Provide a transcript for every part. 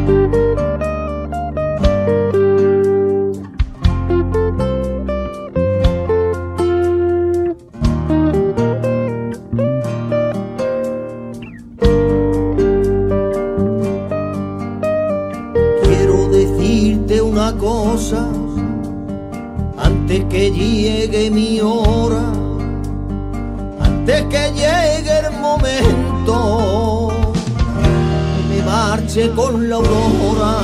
Decirte una cosa antes que llegue mi hora, antes que llegue el momento que me marche con la aurora.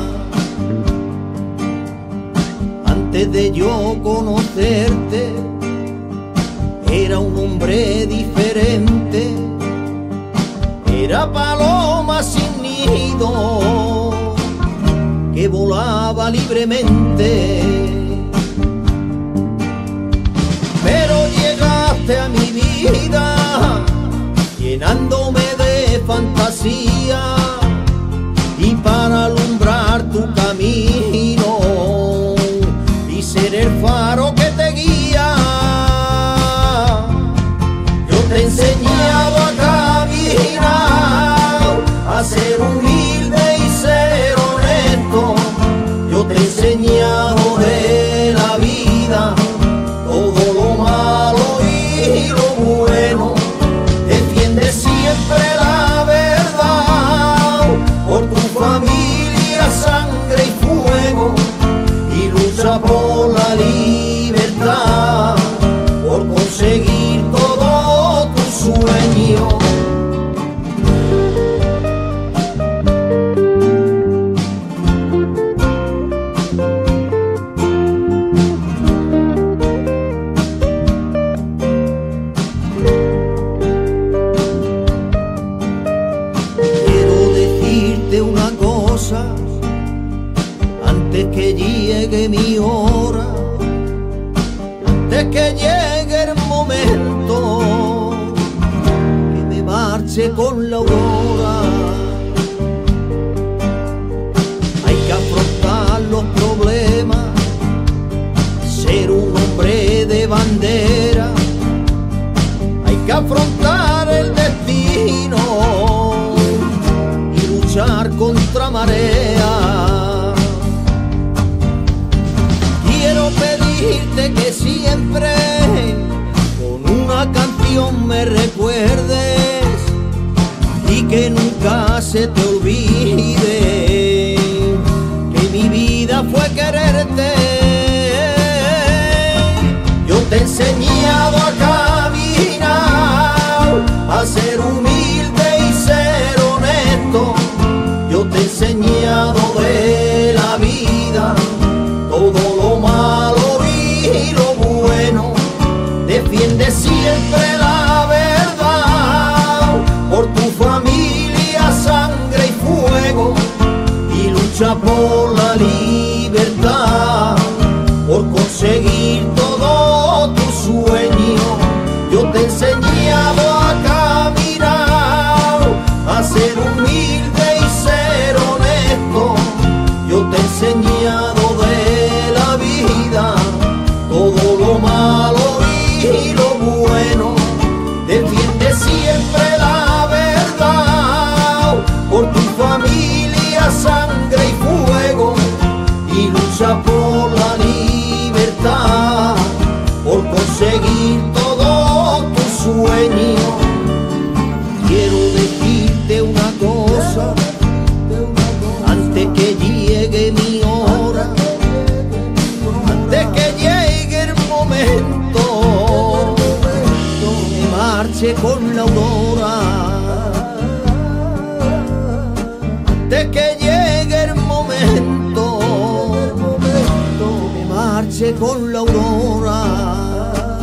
Antes de yo conocerte era un hombre diferente, era paloma sin nido que volaba libremente. Pero llegaste a mi vida llenándome de fantasía, y para alumbrar tu camino y ser el faro que te guía, yo te he enseñado a caminar, a ser humilde y ser honesto. Yo te he enseñado de la vida todo lo malo y lo bueno. Defiende siempre la verdad por tu familia, sangre y fuego, y lucha por la libertad, por conseguir todo tu sueño. Una cosa antes que llegue mi hora, antes que llegue el momento que me marche con la aurora. Hay que afrontar los problemas, ser un hombre de bandera, hay que afrontar el destino, contra marea. Quiero pedirte que siempre con una canción me recuerdes, y que nunca se te olvide que mi vida fue quererte. Yo te he enseñado a caminar, a ser humilde y ser honesto. Yo te he enseñado de la vida todo lo malo y lo bueno. Defiende siempre la verdad por tu familia, sangre y fuego, y lucha por la libertad, por conseguir todo tu sueño. Yo te he enseñado a caminar, a ser humilde y ser honesto. Yo te he enseñado de la vida todo lo malo y lo bueno. Defiende siempre la verdad por tu familia, sangre y fuego, y lucha por la libertad, por conseguir todo tu sueño. Quiero decirte una cosa antes que llegue mi hora, antes que llegue el momento que me marche con la aurora. Antes que llegue el momento que me marche con la aurora.